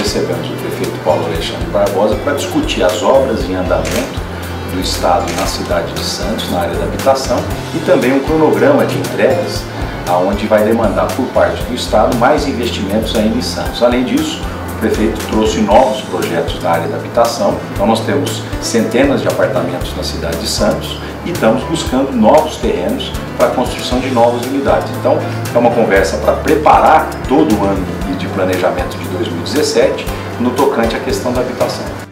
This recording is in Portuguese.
recebemos o prefeito Paulo Alexandre Barbosa para discutir as obras em andamento do Estado na cidade de Santos, na área da habitação, e também um cronograma de entregas, onde vai demandar por parte do Estado mais investimentos ainda em Santos. Além disso, o prefeito trouxe novos projetos na área da habitação, então nós temos centenas de apartamentos na cidade de Santos e estamos buscando novos terrenos para a construção de novas unidades. Então, é uma conversa para preparar todo o ano de planejamento de 2017 no tocante à questão da habitação.